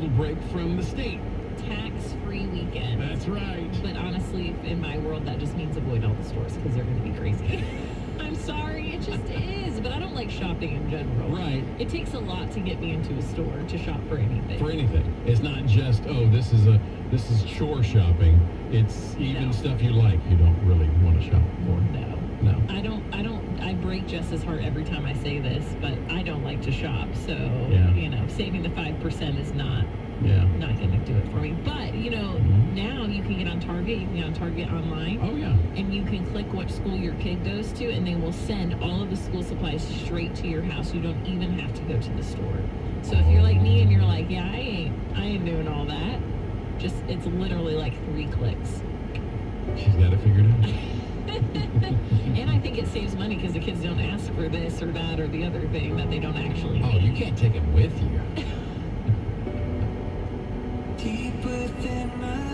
little break from the state. Tax-free weekend. That's right. But honestly, in my world, that just means avoid all the stores because they're going to be crazy. I'm sorry, it just is. But I don't like shopping in general. Right. It takes a lot to get me into a store to shop for anything. For anything. It's not just, oh, this is chore shopping. It's even stuff you like you don't really want to shop for. No. I break Jess's heart every time I say this, but I don't like to shop. So, saving the 5% is not going to do it for me. But, now you can get on Target. You can get on Target online. Oh, yeah. And you can click what school your kid goes to, and they will send all of the school supplies straight to your house. You don't even have to go to the store. So if you're like me and you're like, yeah, I ain't doing all that. It's literally like 3 clicks. She's got it figured out. And I think it saves money because the kids don't ask for this or that or the other thing that they don't actually need. Oh, you can't take it with you. Deep within my